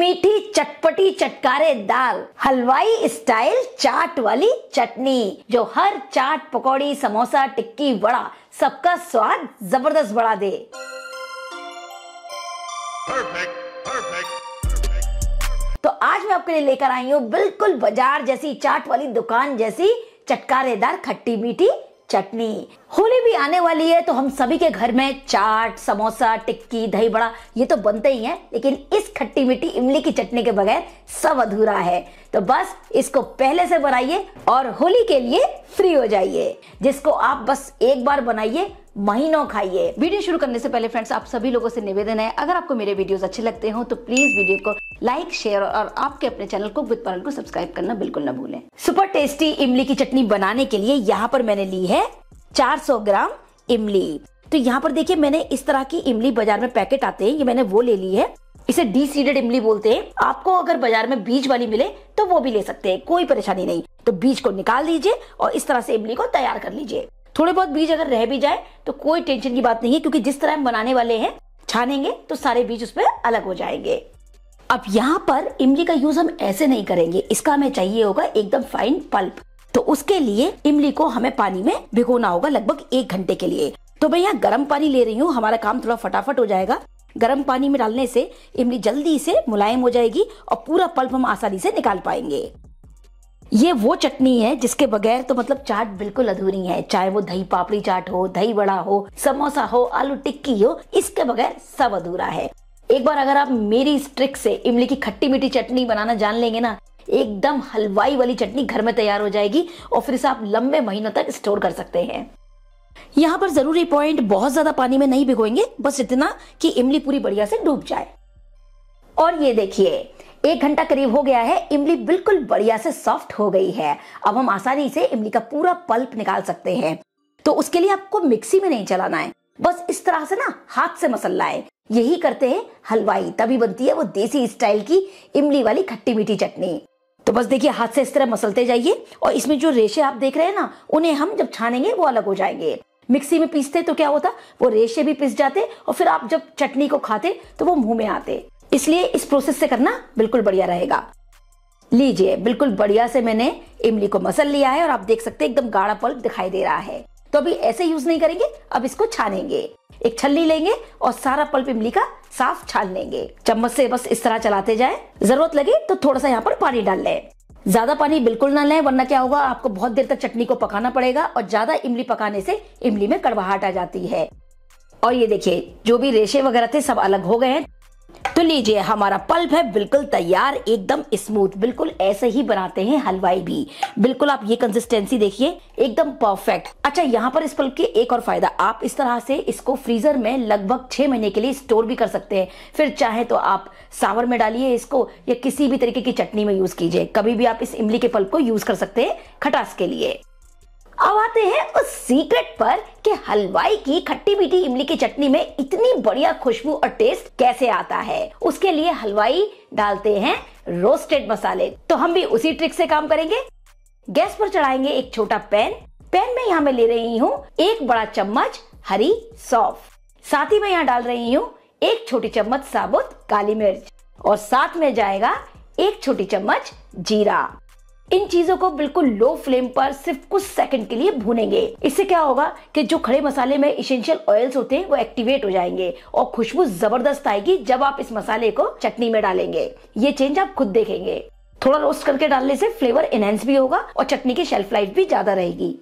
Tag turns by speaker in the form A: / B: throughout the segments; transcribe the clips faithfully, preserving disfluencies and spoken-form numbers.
A: मीठी चटपटी चटकारेदार हलवाई स्टाइल चाट वाली चटनी, जो हर चाट, पकौड़ी, समोसा, टिक्की, वड़ा सबका स्वाद जबरदस्त बढ़ा दे।
B: Perfect, perfect, perfect.
A: तो आज मैं आपके लिए लेकर आई हूँ बिल्कुल बाजार जैसी, चाट वाली दुकान जैसी चटकारेदार खट्टी मीठी चटनी। होली भी आने वाली है तो हम सभी के घर में चाट, समोसा, टिक्की, दही बड़ा ये तो बनते ही हैं, लेकिन इस खट्टी मीठी इमली की चटनी के बगैर सब अधूरा है। तो बस इसको पहले से बनाइए और होली के लिए फ्री हो जाइए, जिसको आप बस एक बार बनाइए, महीनों खाइए। वीडियो शुरू करने से पहले फ्रेंड्स, आप सभी लोगों से निवेदन है, अगर आपको मेरे वीडियोस अच्छे लगते हो तो प्लीज वीडियो को लाइक, शेयर और आपके अपने चैनल को विद परल को सब्सक्राइब करना बिल्कुल न भूलें। सुपर टेस्टी इमली की चटनी बनाने के लिए यहाँ पर मैंने ली है चार सौ ग्राम इमली। तो यहाँ पर देखिए, मैंने इस तरह की इमली बाजार में पैकेट आते हैं, ये मैंने वो ले ली है। इसे डी सीडेड इमली बोलते हैं। आपको अगर बाजार में बीज वाली मिले तो वो भी ले सकते हैं, कोई परेशानी नहीं। तो बीज को निकाल दीजिए और इस तरह से इमली को तैयार कर लीजिए। थोड़े बहुत बीज अगर रह भी जाए तो कोई टेंशन की बात नहीं है, क्योंकि जिस तरह हम बनाने वाले हैं, छानेंगे तो सारे बीज उसमें अलग हो जाएंगे। अब यहाँ पर इमली का यूज हम ऐसे नहीं करेंगे, इसका हमें चाहिए होगा एकदम फाइन पल्प। तो उसके लिए इमली को हमें पानी में भिगोना होगा लगभग एक घंटे के लिए। तो मैं यहाँ गर्म पानी ले रही हूँ, हमारा काम थोड़ा फटाफट हो जाएगा। गर्म पानी में डालने से इमली जल्दी से मुलायम हो जाएगी और पूरा पल्प हम आसानी से निकाल पाएंगे। ये वो चटनी है जिसके बगैर तो मतलब चाट बिल्कुल अधूरी है, चाहे वो दही पापड़ी चाट हो, दही बड़ा हो, समोसा हो, आलू टिक्की हो, इसके बगैर सब अधूरा है। एक बार अगर आप मेरी इस ट्रिक से इमली की खट्टी मीठी चटनी बनाना जान लेंगे ना, एकदम हलवाई वाली चटनी घर में तैयार हो जाएगी और फिर इसे आप लंबे महीनों तक स्टोर कर सकते हैं। यहाँ पर जरूरी पॉइंट, बहुत ज्यादा पानी में नहीं भिगोएंगे, बस इतना कि इमली पूरी बढ़िया से डूब जाए। और ये देखिए, एक घंटा करीब हो गया है, इमली बिल्कुल बढ़िया से सॉफ्ट हो गई है। अब हम आसानी से इमली का पूरा पल्प निकाल सकते हैं। तो उसके लिए आपको मिक्सी में नहीं चलाना है, बस इस तरह से ना हाथ से मसलना है। यही करते हैं हलवाई, तभी बनती है वो देसी स्टाइल की इमली वाली खट्टी मीठी चटनी। तो बस देखिए, हाथ से इस तरह मसलते जाइए और इसमें जो रेशे आप देख रहे हैं ना, उन्हें हम जब छानेंगे वो अलग हो जाएंगे। मिक्सी में पीसते तो क्या होता, वो रेशे भी पिस जाते और फिर आप जब चटनी को खाते तो वो मुंह में आते। इसलिए इस प्रोसेस से करना बिल्कुल बढ़िया रहेगा। लीजिए, बिल्कुल बढ़िया से मैंने इमली को मसल लिया है और आप देख सकते हैं एकदम गाढ़ा पल्प दिखाई दे रहा है। तो अभी ऐसे यूज नहीं करेंगे, अब इसको छानेंगे। एक छलनी लेंगे और सारा पल्प इमली का साफ छान लेंगे। चम्मच से बस इस तरह चलाते जाएं। जरूरत लगे तो थोड़ा सा यहाँ पर पानी डाल लें। ज्यादा पानी बिल्कुल ना लें, वरना क्या होगा, आपको बहुत देर तक चटनी को पकाना पड़ेगा और ज्यादा इमली पकाने से इमली में कड़वाहट आ जाती है। और ये देखिए, जो भी रेशे वगैरह थे सब अलग हो गए हैं। तो लीजिए, हमारा पल्प है बिल्कुल तैयार, एकदम स्मूथ। बिल्कुल ऐसे ही बनाते हैं हलवाई भी। बिल्कुल आप ये कंसिस्टेंसी देखिए, एकदम परफेक्ट। अच्छा, यहाँ पर इस पल्प के एक और फायदा, आप इस तरह से इसको फ्रीजर में लगभग छह महीने के लिए स्टोर भी कर सकते हैं। फिर चाहे तो आप सावर में डालिए इसको, या किसी भी तरीके की चटनी में यूज कीजिए। कभी भी आप इस इमली के पल्प को यूज कर सकते हैं खटास के लिए। अब आते हैं उस सीक्रेट पर कि हलवाई की खट्टी मीठी इमली की चटनी में इतनी बढ़िया खुशबू और टेस्ट कैसे आता है। उसके लिए हलवाई डालते हैं रोस्टेड मसाले। तो हम भी उसी ट्रिक से काम करेंगे। गैस पर चढ़ाएंगे एक छोटा पैन। पैन में यहाँ मैं ले रही हूँ एक बड़ा चम्मच हरी सौंफ, साथ ही मैं यहाँ डाल रही हूँ एक छोटी चम्मच साबुत काली मिर्च और साथ में जाएगा एक छोटी चम्मच जीरा। इन चीजों को बिल्कुल लो फ्लेम पर सिर्फ कुछ सेकंड के लिए भूनेंगे। इससे क्या होगा कि जो खड़े मसाले में इसेंशियल ऑयल्स होते हैं वो एक्टिवेट हो जाएंगे और खुशबू जबरदस्त आएगी जब आप इस मसाले को चटनी में डालेंगे। ये चेंज आप खुद देखेंगे। थोड़ा रोस्ट करके डालने से फ्लेवर एनहेंस भी होगा और चटनी की शेल्फ लाइफ भी ज्यादा रहेगी।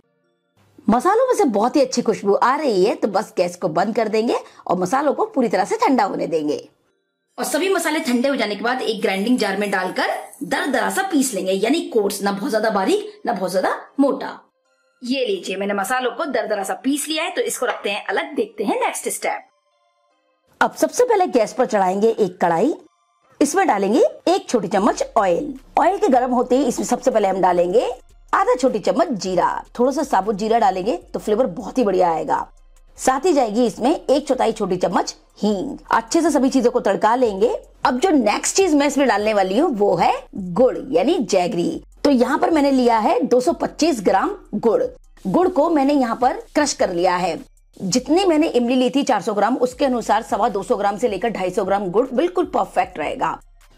A: मसालों में से बहुत ही अच्छी खुशबू आ रही है, तो बस गैस को बंद कर देंगे और मसालों को पूरी तरह से ठंडा होने देंगे। और सभी मसाले ठंडे हो जाने के बाद एक ग्राइंडिंग जार में डालकर दरदरा सा पीस लेंगे, यानी कोर्स, ना बहुत ज्यादा बारीक ना बहुत ज्यादा मोटा। ये लीजिए, मैंने मसालों को दरदरा सा पीस लिया है, तो इसको रखते हैं अलग। देखते हैं नेक्स्ट स्टेप। अब सबसे पहले गैस पर चढ़ाएंगे एक कढ़ाई। इसमें डालेंगे एक छोटी चम्मच ऑयल। ऑयल के गर्म होते ही इसमें सबसे पहले हम डालेंगे आधा छोटी चम्मच जीरा। थोड़ा सा साबुत जीरा डालेंगे तो फ्लेवर बहुत ही बढ़िया आएगा। साथ ही जाएगी इसमें एक चौथाई छोटी चम्मच हींग। अच्छे से सभी चीजों को तड़का लेंगे। अब जो नेक्स्ट चीज मैं इसमें डालने वाली हूँ वो है गुड़, यानी जैगरी। तो यहाँ पर मैंने लिया है दो सौ पच्चीस ग्राम गुड़। गुड़ को मैंने यहाँ पर क्रश कर लिया है। जितनी मैंने इमली ली थी चार सौ ग्राम, उसके अनुसार सवा दो सौ ग्राम से लेकर ढाई सौ ग्राम गुड़ बिल्कुल परफेक्ट रहेगा।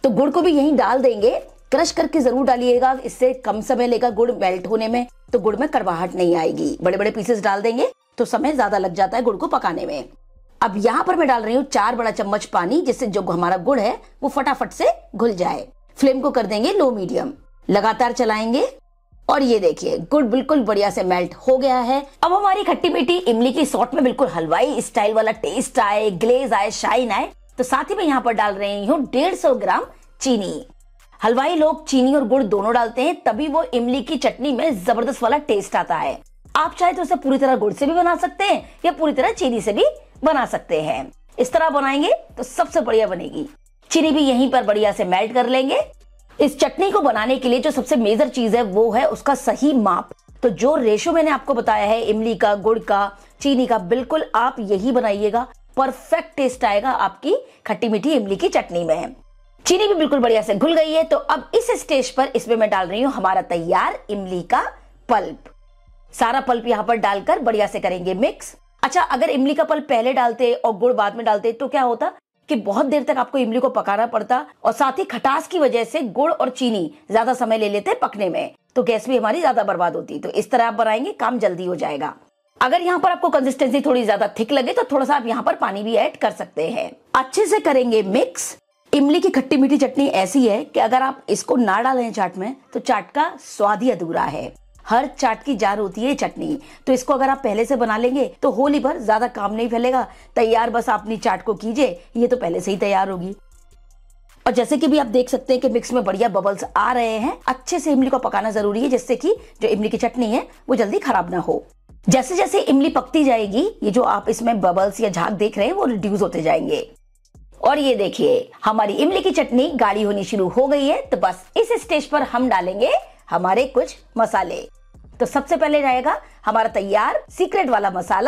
A: तो गुड़ को भी यहीं डाल देंगे। क्रश करके जरूर डालिएगा, इससे कम समय लेगा गुड़ मेल्ट होने में, तो गुड़ में कड़वाहट नहीं आएगी। बड़े बड़े पीसेस डाल देंगे तो समय ज्यादा लग जाता है गुड़ को पकाने में। अब यहाँ पर मैं डाल रही हूँ चार बड़ा चम्मच पानी, जिससे जो हमारा गुड़ है वो फटाफट से घुल जाए। फ्लेम को कर देंगे लो मीडियम, लगातार चलाएंगे और ये देखिए गुड़ बिल्कुल बढ़िया से मेल्ट हो गया है। अब हमारी खट्टी मीठी इमली की सॉट में बिल्कुल हलवाई स्टाइल वाला टेस्ट आए, ग्लेज आए, शाइन आए, तो साथ ही मैं यहाँ पर डाल रही हूँ डेढ़ सौ ग्राम चीनी। हलवाई लोग चीनी और गुड़ दोनों डालते हैं, तभी वो इमली की चटनी में जबरदस्त वाला टेस्ट आता है। आप चाहे तो इसे पूरी तरह गुड़ से भी बना सकते हैं या पूरी तरह चीनी से भी बना सकते हैं। इस तरह बनाएंगे तो सबसे बढ़िया बनेगी। चीनी भी यहीं पर बढ़िया से मेल्ट कर लेंगे। इस चटनी को बनाने के लिए जो सबसे मेजर चीज है वो है उसका सही माप। तो जो रेशो मैंने आपको बताया है इमली का, गुड़ का, चीनी का, बिल्कुल आप यही बनाइएगा। परफेक्ट टेस्ट आएगा आपकी खट्टी मीठी इमली की चटनी में। चीनी भी बिल्कुल बढ़िया से घुल गई है। तो अब इस स्टेज पर इसमें मैं डाल रही हूँ हमारा तैयार इमली का पल्प। सारा पल्प यहाँ पर डालकर बढ़िया से करेंगे मिक्स। अच्छा, अगर इमली का पल्प पहले डालते और गुड़ बाद में डालते तो क्या होता कि बहुत देर तक आपको इमली को पकाना पड़ता, और साथ ही खटास की वजह से गुड़ और चीनी ज्यादा समय ले लेते पकने में, तो गैस भी हमारी ज्यादा बर्बाद होती। तो इस तरह आप बनाएंगे, काम जल्दी हो जाएगा। अगर यहाँ पर आपको कंसिस्टेंसी थोड़ी ज्यादा थिक लगे तो थोड़ा सा आप यहाँ पर पानी भी ऐड कर सकते हैं। अच्छे से करेंगे मिक्स। इमली की खट्टी मीठी चटनी ऐसी है कि अगर आप इसको ना डालें चाट में तो चाट का स्वाद ही अधूरा है। हर चाट की जार होती है चटनी, तो इसको अगर आप पहले से बना लेंगे तो होली भर ज्यादा काम नहीं फैलेगा। तैयार बस अपनी चाट को कीजिए, ये तो पहले से ही तैयार होगी। और जैसे कि भी आप देख सकते हैं कि मिक्स में बढ़िया बबल्स आ रहे हैं। अच्छे से इमली को पकाना जरूरी है, जिससे कि जो इमली की चटनी है वो जल्दी खराब ना हो। जैसे जैसे इमली पकती जाएगी, ये जो आप इसमें बबल्स या झाग देख रहे हैं वो रिड्यूस होते जाएंगे। और ये देखिए हमारी इमली की चटनी गाढ़ी होनी शुरू हो गई है। तो बस इस स्टेज पर हम डालेंगे हमारे कुछ मसाले। तो सबसे पहले रहेगा हमारा तैयार सीक्रेट वाला मसाला,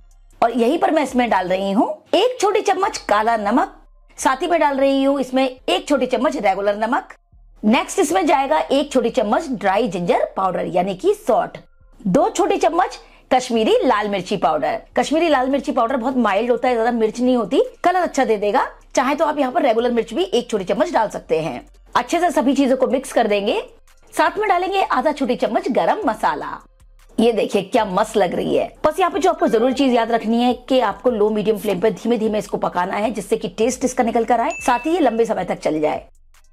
A: और यहीं पर मैं इसमें डाल रही हूँ एक छोटी चम्मच काला नमक। साथ ही मैं डाल रही हूँ इसमें एक छोटी चम्मच रेगुलर नमक। नेक्स्ट इसमें जाएगा एक छोटी चम्मच ड्राई जिंजर पाउडर यानी कि सॉल्ट। दो छोटी चम्मच कश्मीरी लाल मिर्ची पाउडर। कश्मीरी लाल मिर्ची पाउडर बहुत माइल्ड होता है, ज्यादा मिर्च नहीं होती, कलर अच्छा दे देगा। चाहे तो आप यहाँ पर रेगुलर मिर्च भी एक छोटी चम्मच डाल सकते हैं। अच्छे से सभी चीजों को मिक्स कर देंगे। साथ में डालेंगे आधा छोटी चम्मच गरम मसाला। ये देखिए क्या मस्त लग रही है। बस यहाँ पे जो आपको जरूर चीज याद रखनी है कि आपको लो मीडियम फ्लेम पे धीमे धीमे इसको पकाना है, जिससे कि टेस्ट इसका निकल कर आए, साथ ही ये लंबे समय तक चल जाए।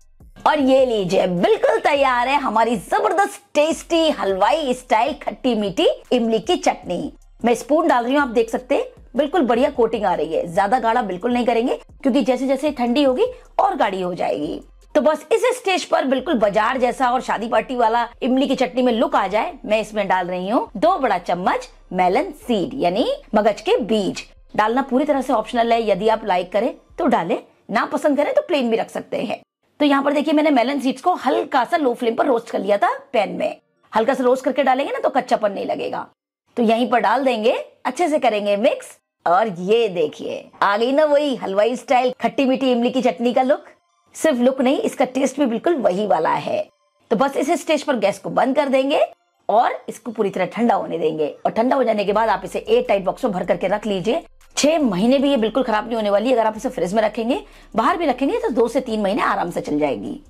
A: और ये लीजिए बिल्कुल तैयार है हमारी जबरदस्त टेस्टी हलवाई स्टाइल खट्टी मीठी इमली की चटनी। मैं स्पून डाल रही हूँ, आप देख सकते हैं बिल्कुल बढ़िया कोटिंग आ रही है। ज्यादा गाढ़ा बिल्कुल नहीं करेंगे, क्योंकि जैसे जैसे ठंडी होगी और गाढ़ी हो जाएगी। तो बस इस स्टेज पर बिल्कुल बाजार जैसा और शादी पार्टी वाला इमली की चटनी में लुक आ जाए, मैं इसमें डाल रही हूँ दो बड़ा चम्मच मेलन सीड यानी मगज के बीज। डालना पूरी तरह से ऑप्शनल है, यदि आप लाइक करें तो डालें, ना पसंद करें तो प्लेन भी रख सकते हैं। तो यहाँ पर देखिए मैंने मेलन सीड्स को हल्का सा लो फ्लेम पर रोस्ट कर लिया था पैन में। हल्का सा रोस्ट करके डालेंगे ना तो कच्चापन नहीं लगेगा। तो यहीं पर डाल देंगे, अच्छे से करेंगे मिक्स। और ये देखिए आ गई ना वही हलवाई स्टाइल खट्टी मीठी इमली की चटनी का लुक। सिर्फ लुक नहीं, इसका टेस्ट भी बिल्कुल वही वाला है। तो बस इस स्टेज पर गैस को बंद कर देंगे और इसको पूरी तरह ठंडा होने देंगे। और ठंडा हो जाने के बाद आप इसे एयर टाइट बॉक्स में भर करके रख लीजिए। छह महीने भी ये बिल्कुल खराब नहीं होने वाली। अगर आप इसे फ्रिज में रखेंगे, बाहर भी रखेंगे तो दो से तीन महीने आराम से चल जाएगी।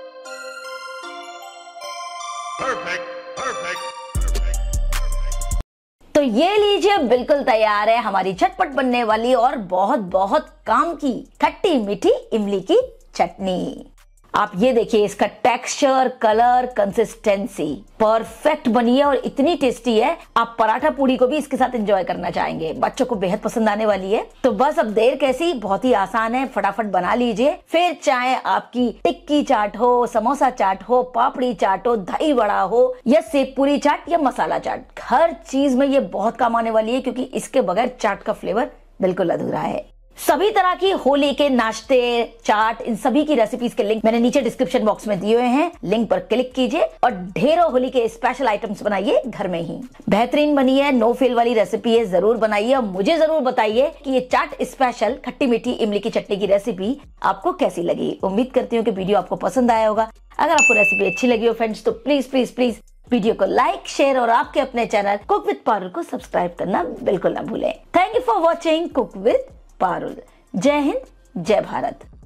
B: Perfect, perfect, perfect.
A: तो ये लीजिए बिल्कुल तैयार है हमारी झटपट बनने वाली और बहुत बहुत काम की खट्टी मीठी इमली की चटनी। आप ये देखिए इसका टेक्सचर, कलर, कंसिस्टेंसी परफेक्ट बनी है और इतनी टेस्टी है, आप पराठा पूड़ी को भी इसके साथ एंजॉय करना चाहेंगे। बच्चों को बेहद पसंद आने वाली है। तो बस अब देर कैसी, बहुत ही आसान है, फटाफट बना लीजिए। फिर चाहे आपकी टिक्की चाट हो, समोसा चाट हो, पापड़ी चाट हो, दही वड़ा हो या सेव पूरी चाट या मसाला चाट, हर चीज में ये बहुत काम आने वाली है, क्योंकि इसके बगैर चाट का फ्लेवर बिल्कुल अधूरा है। सभी तरह की होली के नाश्ते, चाट, इन सभी की रेसिपीज के लिंक मैंने नीचे डिस्क्रिप्शन बॉक्स में दिए हुए हैं। लिंक पर क्लिक कीजिए और ढेरों होली के स्पेशल आइटम्स बनाइए घर में ही। बेहतरीन बनी है, नो फेल वाली रेसिपी है, जरूर बनाइए और मुझे जरूर बताइए कि ये चाट स्पेशल खट्टी मीठी इमली की चटनी की रेसिपी आपको कैसी लगी। उम्मीद करती हूँ कि वीडियो आपको पसंद आया होगा। अगर आपको रेसिपी अच्छी लगी हो फ्रेंड्स तो प्लीज प्लीज प्लीज वीडियो को लाइक, शेयर और आपके अपने चैनल कुक विद पारुल को सब्सक्राइब करना बिल्कुल ना भूलें। Thank you for watching cook with Parul. जय हिंद, जय भारत।